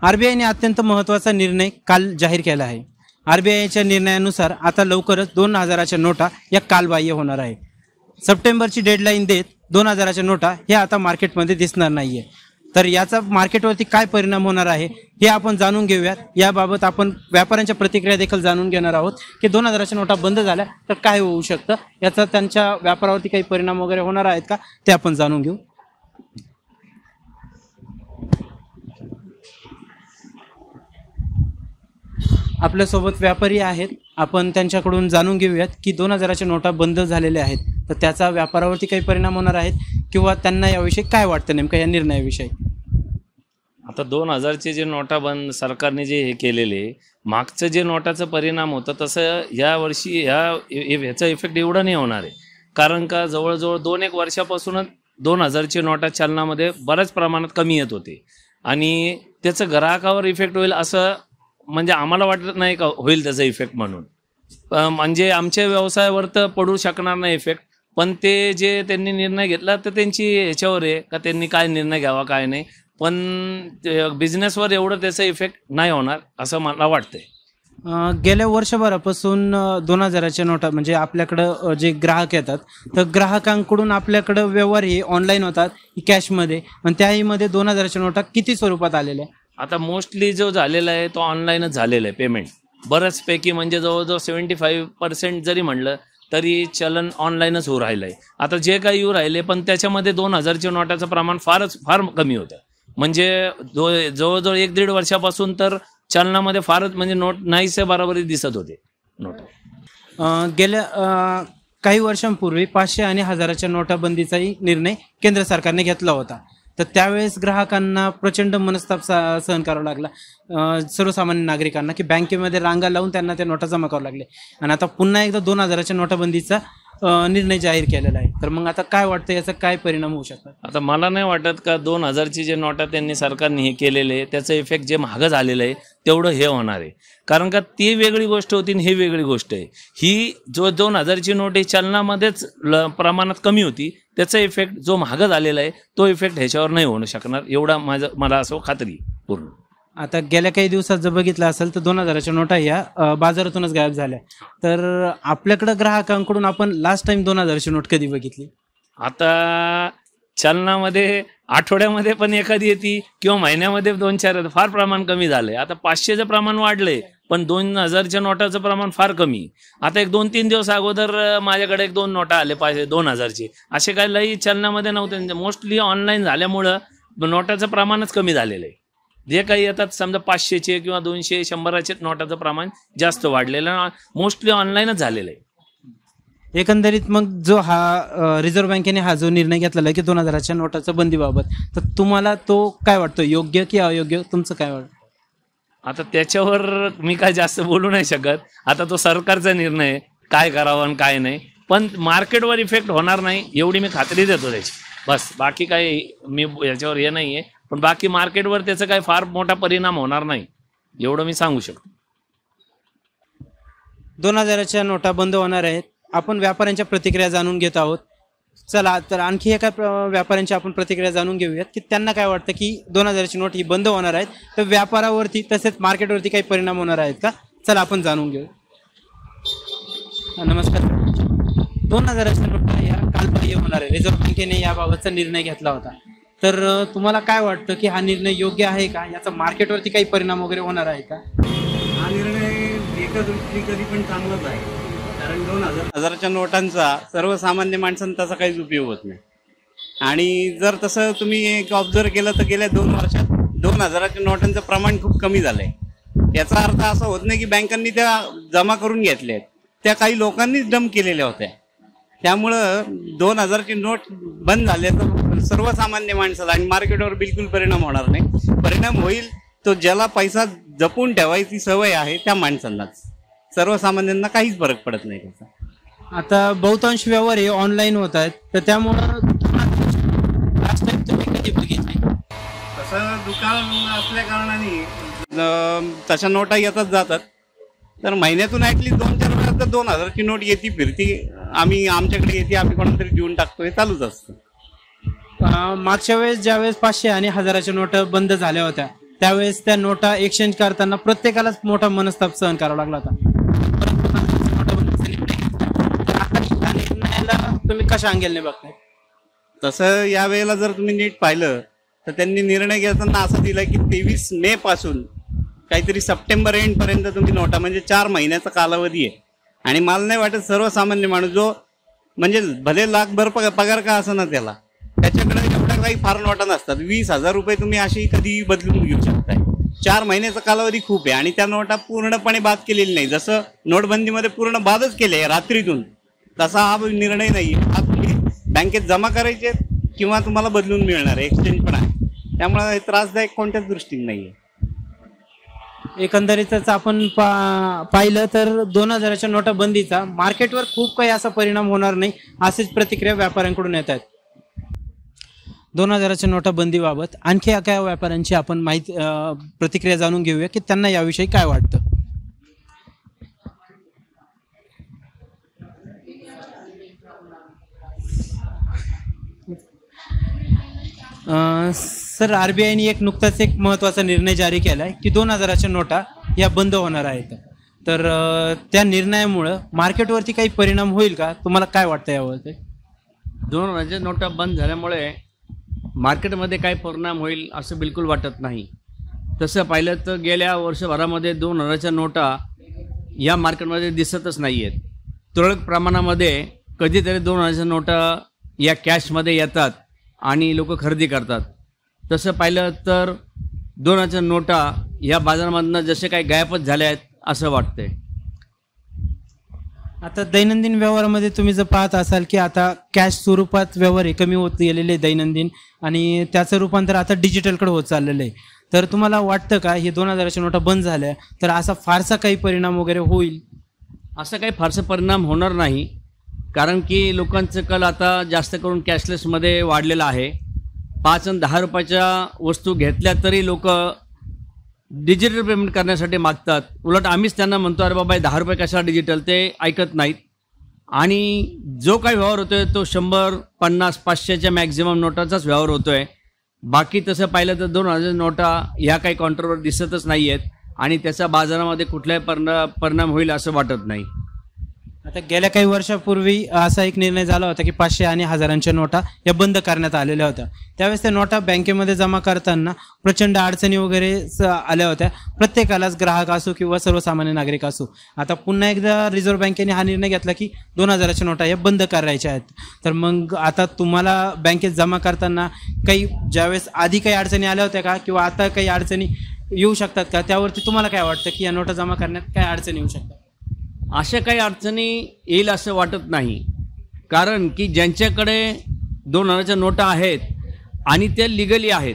आरबीआयने अत्यंत महत्त्वाचा निर्णय काल जाहीर केला आहे। आरबीआयच्या निर्णयानुसार आता लवकरच 2000च्या नोटा या कालबाह्य होणार आहे। सप्टेंबरची डेडलाईन देत 2000च्या नोटा हे आता मार्केटमध्ये दिसणार नाहीये। तर याचा मार्केटवरती काय परिणाम होणार आहे हे आपण जाणून घेऊयात। याबाबत आपण व्यापाऱ्यांच्या प्रतिक्रिया देखील जाणून घेणार आहोत की 2000च्या नोटा बंद झाल्या तर काय होऊ शकतं, याचा त्यांच्या व्यापारावरती काही परिणाम वगैरे होणार आहेत का ते आपण जाणून घेऊ। आपल्यासोबत व्यापारी आहेत, आपण त्यांच्याकडून जाणून घेऊयात की 2000च्या नोटा बंद झालेल्या आहेत तर त्याचा व्यापारावरती काही परिणाम होणार आहेत किंवा त्यांना याविषयी काय वाटतं नेमकं या निर्णयाविषयी। आता 2000चे जे नोटा बंद सरकारने जे हे केलेले, मागचं जे नोटाचा परिणाम होता तसं या वर्षी ह्याचा इफेक्ट एवढा नाही होणार आहे। कारण का जवळजवळ 2-1 वर्षापासूनच 2000ची नोटा चलनामध्ये बऱ्याच प्रमाणात कमी येत होते आणि त्याचं ग्राहकावर इफेक्ट होईल असं म्हणजे आम्हाला वाटत नाही का होईल त्याचा इफेक्ट म्हणून। म्हणजे आमच्या व्यवसायावर तर पडू शकणार नाही इफेक्ट, पण ते जे त्यांनी निर्णय घेतला तर त्यांची ह्याच्यावर आहे का त्यांनी काय निर्णय घ्यावा काय नाही, पण बिझनेसवर एवढं त्याचा इफेक्ट नाही होणार असं मला वाटतंय। गेल्या वर्षभरापासून 2000च्या नोटा म्हणजे आपल्याकडं जे ग्राहक येतात तर ग्राहकांकडून आपल्याकडं व्यवहार हे ऑनलाईन होतात कॅशमध्ये, आणि त्याहीमध्ये 2000च्या नोटा किती स्वरूपात आलेल्या। आता मोस्टली जो झालेला आहे तो ऑनलाईनच झालेला आहे पेमेंट बऱ्याचपैकी, म्हणजे जवळजवळ 75% जरी म्हणलं तरी चलन ऑनलाईनच होऊ राहिलं आहे। आता जे काही येऊ राहिले पण त्याच्यामध्ये 2000च्या नोटाचं प्रमाण फार कमी होतं, म्हणजे जवळजवळ 1-1.5 वर्षापासून तर चलनामध्ये फारच म्हणजे नोट नाहीसे बरोबरी दिसत होते नोट। गेल्या काही वर्षांपूर्वी 500 आणि 1000च्या नोटाबंदीचाही निर्णय केंद्र सरकारने घेतला होता, तर त्यावेळेस ग्राहकांना प्रचंड मनस्ताप सहन करावा लागला सर्वसामान्य नागरिकांना की बँकेमध्ये रांगा लावून त्यांना त्या नोटा जमा करावं लागले। आणि आता पुन्हा एकदा 2000च्या नोटाबंदीचा निर्णय जाहीर केलेला आहे, तर मग आता काय वाटतं याचा काय परिणाम होऊ शकतात। आता मला नाही वाटत का 2000ची जे नोटा त्यांनी सरकारने हे केलेले त्याचं इफेक्ट जे महाग झालेलं आहे तेवढं हे होणार आहे, कारण का ती वेगळी गोष्ट होती आणि ही वेगळी गोष्ट आहे। ही जो 2000ची नोट ही चलनामध्येच प्रमाणात कमी होती, त्याचा इफेक्ट जो महाग झालेला आहे तो इफेक्ट ह्याच्यावर नाही होऊ शकणार एवढा मला असं खात्री पूर्ण। आता गेल्या काही दिवसात जर बघितलं असेल तर 2000च्या नोटा या बाजारातूनच गायब झाल्या, तर आपल्याकडं ग्राहकांकडून आपण लास्ट टाइम 2000ची नोट कधी बघितली। आता चलनामध्ये आठवड्यामध्ये पण एखादी येते किंवा महिन्यामध्ये 2-4 येतात, फार प्रमाण कमी झालंय। आता 500चं प्रमाण वाढलंय पण 2000च्या नोटाचं प्रमाण फार कमी। आता 1-2-3 दिवस अगोदर माझ्याकडे 1-2 नोटा आले 2000चे, असे काही लई चलनामध्ये नव्हते। मोस्टली ऑनलाईन झाल्यामुळं नोटाचं प्रमाणच कमी झालेलं आहे। जे काही येतात समजा 500चे किंवा 200, 100चे नोटाचं प्रमाण जास्त वाढलेलं, मोस्टली ऑनलाईनच झालेलं आहे। एकंदरीत मग जो हा रिझर्व्ह बँकेने हा जो निर्णय घेतलेला आहे की 2000च्या नोटाच्या बंदीबाबत, तर तुम्हाला तो काय वाटतो, योग्य की अयोग्य, तुमचं काय वाटतं। आता त्याच्यावर मी काय जास्त बोलू नाही शकत, आता तो सरकारचा निर्णय काय करावा आणि काय नाही, पण मार्केटवर इफेक्ट होणार नाही एवढी मी खात्री देतो त्याची, बस। बाकी काय मी याच्यावर हे नाही आहे, पण बाकी मार्केटवर त्याचा काही फार मोठा परिणाम होणार नाही एवढं मी सांगू शकतो। 2000च्या नोटा बंद होणार आहेत, आपण व्यापाऱ्यांच्या प्रतिक्रिया जाणून घेत आहोत। चला तर आणखी एका व्यापाऱ्यांची आपण प्रतिक्रिया जाणून घेऊयात की त्यांना काय वाटतं की 2000ची नोट ही बंद होणार आहेत तर व्यापारावरती तसेच मार्केटवरती काही परिणाम होणार आहेत का, चला आपण जाणून घेऊ। नमस्कार। 2000च्या नोटा या कालबाह्य होणार आहे, रिझर्व्ह बँकेने याबाबतचा निर्णय घेतला होता, तर तुम्हाला काय वाटतं की हा निर्णय योग्य आहे का, याचा मार्केटवरती काही परिणाम वगैरे होणार आहे का। हा निर्णय एका दृष्टीने कधी पण चांगलाच आहे, कारण 2000च्या नोटांचा सर्वसामान्य माणसांना तसा काहीच उपयोग होत नाही। आणि जर तसं तुम्ही एक ऑब्झर्व केलं तर गेल्या 2 वर्षात 2000च्या नोटांचं प्रमाण खूप कमी झालंय। याचा अर्थ असा होत नाही की बँकांनी त्या जमा करून घेतल्या आहेत, त्या काही लोकांनीच डंप केलेल्या होत्या। त्यामुळं 2000ची नोट बंद झाले तर सर्वसामान्य माणसाला आणि मार्केटवर बिलकुल परिणाम होणार नाही। परिणाम होईल तो ज्याला पैसा जपून ठेवायची सवय आहे त्या माणसांनाच, सर्वसामान्यांना काहीच फरक पडत नाही त्याचा। आता बहुतांश व्यवहार हे ऑनलाईन होत आहेत, तर त्यामुळं लास्ट टाइम तुम्ही कधी बघितली, तसं दुकान असल्या कारणाने तशा नोटा येतात जातात, तर महिन्यातून ॲटलीस्ट 2-4 वेळा तर 2000ची नोट येते फिरती, आमच्याकडे येते, आम्ही कोणातरी देऊन टाकतो, हे चालूच असतं। मागच्या वेळेस ज्यावेळेस 500 आणि 1000च्या नोटा बंद झाल्या होत्या त्यावेळेस त्या नोटा एक्सचेंज करताना प्रत्येकालाच मोठा मनस्ताप सहन करावा लागला होता. परंतु नोटाबंदीचा निर्णय घेतला. तर आता या निर्णयाला तुम्ही कशा अँगलने बघताय? तसं यावेळेला जर तुम्ही नीट पाहिलं तर त्यांनी निर्णय घेताना असं दिला की 23 मे पासून काहीतरी सप्टेंबर एंड पर्यंत तुम्ही नोटा, म्हणजे 4 महिन्याचा कालावधी आहे. आणि मला नाही वाटत सर्वसामान्य माणूस जो म्हणजे भले लाखभर पगार का असं ना त्याला, त्याच्याकडे एवढ्या काही फार नोटा नसतात. 20,000 रुपये तुम्ही अशी कधी बदलून घेऊ शकताय. 4 महिन्याचा कालावधी खूप आहे. आणि त्या नोटा पूर्णपणे बाद केलेली नाही. जसं नोटबंदीमध्ये पूर्ण बादच केले रात्रीतून, तसा हा निर्णय नाही. हा तुम्ही बँकेत जमा करायचे किंवा तुम्हाला बदलून मिळणार आहे, एक्सचेंज पण आहे. त्यामुळे हे त्रासदायक कोणत्याच दृष्टीने नाही आहे. एकंदरीतच आपण पाहिलं तर 2000च्या नोटाबंदीचा मार्केटवर खूप काही असा परिणाम होणार नाही, अशीच प्रतिक्रिया व्यापाऱ्यांकडून येत आहेत. 2000च्या नोटाबंदीबाबत आणखी काय व्यापाऱ्यांची आपण प्रतिक्रिया जाणून घेऊया की त्यांना याविषयी काय वाटतं. सर, RBIने नुकताच एक महत्त्वाचा निर्णय जारी केला आहे की 2000च्या नोटा या बंद होणार आहेत. तर त्या निर्णयामुळं मार्केटवरती काही परिणाम होईल का? तुम्हाला काय वाटतं यावरती? 2000च्या नोटा बंद झाल्यामुळे मार्केटमध्ये काय परिणाम होईल असं बिलकुल वाटत नाही. तसं पाहिलं तर गेल्या वर्षभरामध्ये 2000च्या नोटा या मार्केटमध्ये दिसतच नाही आहेत. तुरळक प्रमाणामध्ये कधीतरी 2000च्या नोटा या कॅशमध्ये येतात आणि लोक खरेदी करतात. तसं पाहिलं तर 2000च्या नोटा या बाजारामधनं जसे काही गायबच झाल्या आहेत असं वाटतंय. आता दैनंदिन व्यवहारामध्ये तुम्ही जर पाहत असाल की आता कॅश स्वरूपात व्यवहार हे कमी होत गेलेले दैनंदिन, आणि त्याचं रूपांतर आता डिजिटलकडे होत चाललेलं आहे. तर तुम्हाला वाटतं का हे 2000च्या नोटा बंद झाल्या तर असा फारसा काही परिणाम वगैरे होईल? असा काही फारसा परिणाम होणार नाही, कारण की लोकांचं कल आता जास्त करून कॅशलेसमध्ये वाढलेला आहे. 5 आणि 10 रुपयाच्या वस्तू घेतल्या तरी लोक डिजिटल पेमेंट करण्यासाठी मागतात. उलट आम्हीच त्यांना म्हणतो, अरे बाबा 10 रुपये कशाला डिजिटल, ते ऐकत नाहीत. आणि जो काही व्यवहार होतो आहे तो 100, 50, 500च्या मॅक्झिमम नोटाचाच व्यवहार होतो आहे. बाकी तसं पाहिलं तर 2000 नोटा ह्या काही काउंटरवर दिसतच नाही आहेत आणि त्याचा बाजारामध्ये कुठलाही परिणाम होईल असं वाटत नाही. आता गेल्या काही वर्षापूर्वी असा एक निर्णय झाला होता की 500 आणि 1000च्या नोटा या बंद करण्यात आलेल्या होत्या. त्यावेळेस त्या नोटा बँकेमध्ये जमा करताना प्रचंड अडचणी वगैरे आल्या होत्या, प्रत्येकालाच, ग्राहक असो किंवा सर्वसामान्य नागरिक असो. आता पुन्हा एकदा रिझर्व्ह बँकेने हा निर्णय घेतला की 2000च्या नोटा या बंद करायच्या आहेत. तर मग आता तुम्हाला बँकेत जमा करताना काही ज्यावेळेस आधी काही अडचणी आल्या होत्या का, किंवा आता काही अडचणी येऊ शकतात का? त्यावरती तुम्हाला काय वाटतं की या नोटा जमा करण्यात काय अडचणी येऊ शकतात? अशा काही अडचणी येईल असं वाटत नाही, कारण की ज्यांच्याकडे 2000च्या नोटा आहेत आणि त्या लिगली आहेत,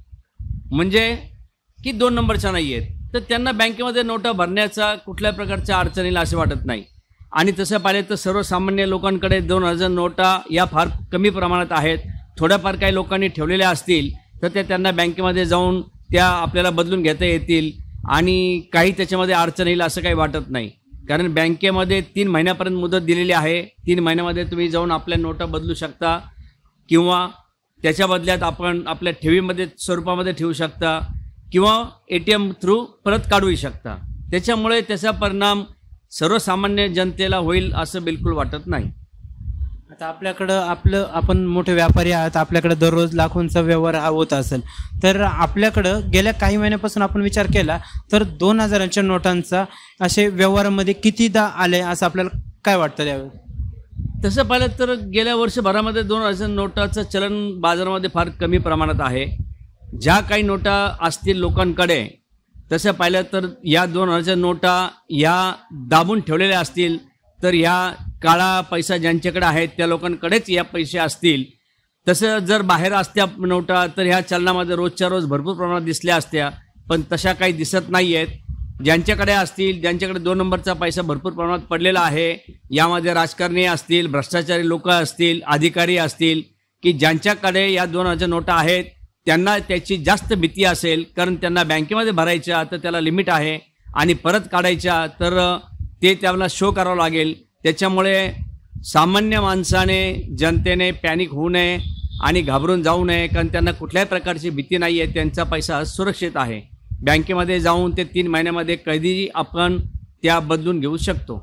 म्हणजे की 2 नंबरच्या नाही आहेत, तर त्यांना बँकेमध्ये नोटा भरण्याचा कुठल्या प्रकारच्या अडचणीला असं वाटत नाही. आणि तसं पाहिलं तर सर्वसामान्य लोकांकडे 2000 नोटा या फार कमी प्रमाणात आहेत. थोड्याफार काही लोकांनी ठेवलेल्या असतील तर त्या त्यांना बँकेमध्ये जाऊन त्या आपल्याला बदलून घेता येतील आणि काही त्याच्यामध्ये अडचण येईल असं काही वाटत नाही. कारण बँकेमध्ये 3 महिन्यापर्यंत मुदत दिलेली आहे. 3 महिन्यामध्ये तुम्ही जाऊन आपल्या नोटा बदलू शकता किंवा त्याच्या बदल्यात आपण आपल्या ठेवीमध्ये स्वरूपामध्ये ठेवू शकता किंवा ATM थ्रू परत काढूही शकता. त्याच्यामुळे त्याचा परिणाम सर्वसामान्य जनतेला होईल असं बिलकुल वाटत नाही. आता आपल्याकडं आपण मोठे व्यापारी आहात, आपल्याकडे दररोज लाखोंचा व्यवहार होत असेल, तर आपल्याकडं गेल्या काही महिन्यापासून आपण विचार केला तर 2000च्या नोटांचा असे व्यवहारामध्ये कितीदा आले असं आपल्याला काय वाटतं त्यावेळेस? तसं पाहिलं तर गेल्या वर्षभरामध्ये 2000 नोटाचं चलन बाजारामध्ये फार कमी प्रमाणात आहे. ज्या काही नोटा असतील लोकांकडे, तसं पाहिलं तर या 2000च्या नोटा या दाबून ठेवलेल्या असतील, तर ह्या काळा पैसा ज्यांच्याकडे आहेत त्या लोकांकडेच या पैसे असतील. तसं जर बाहेर असत्या नोटा तर ह्या चलनामध्ये रोजच्या रोज भरपूर प्रमाणात दिसल्या असत्या, पण तशा काही दिसत नाही आहेत. ज्यांच्याकडे असतील, ज्यांच्याकडे 2 नंबरचा पैसा भरपूर प्रमाणात पडलेला आहे, यामध्ये राजकारणी असतील, भ्रष्टाचारी लोक असतील, अधिकारी असतील, की ज्यांच्याकडे या 2000च्या नोटा आहेत त्यांना त्याची जास्त भीती असेल, कारण त्यांना बँकेमध्ये भरायच्या तर त्याला लिमिट आहे आणि परत काढायच्या तर ते त्याला शो करावं लागेल. त्याच्यामुळे सामान्य माणसाने, जनतेने पॅनिक होऊ नये आणि घाबरून जाऊ नये, कारण त्यांना कुठल्याही प्रकारची भीती नाही आहे, त्यांचा पैसा सुरक्षित आहे. बँकेमध्ये जाऊन ते 3 महिन्यामध्ये कधीही आपण त्या बदलून घेऊ शकतो.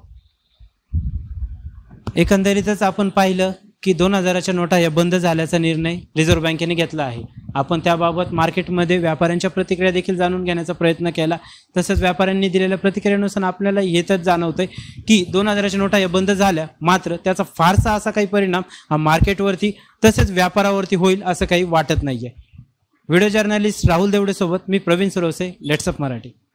एकंदरीतच आपण पाहिलं की 2000च्या नोटा या बंद झाल्याचा निर्णय रिझर्व्ह बँकेने घेतला आहे. आपण त्याबाबत मार्केटमध्ये व्यापाऱ्यांच्या प्रतिक्रिया देखील जाणून घेण्याचा प्रयत्न केला. तसंच व्यापाऱ्यांनी दिलेल्या प्रतिक्रियेनुसार आपल्याला येतच जाणवतंय की 2000च्या नोटा या बंद झाल्या, मात्र त्याचा फारसा असा काही परिणाम मार्केटवरती तसेच व्यापारावरती होईल असं काही वाटत नाहीये. व्हिडिओ जर्नलिस्ट राहुल देवडेसोबत मी प्रवीण सुरवसे, लेट्सअप मराठी.